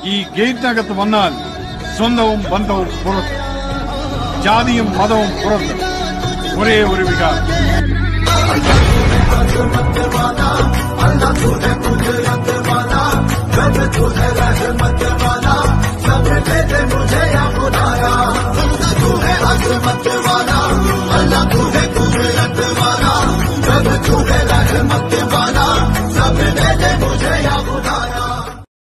ഈ ഗേറ്റിനകത്ത് വന്നാൽ സ്വന്തവും ബന്ധവും പുറത്ത്, ജാതിയും മതവും പുറത്ത്, ഒരേ ഒരു വികാരം. मुझे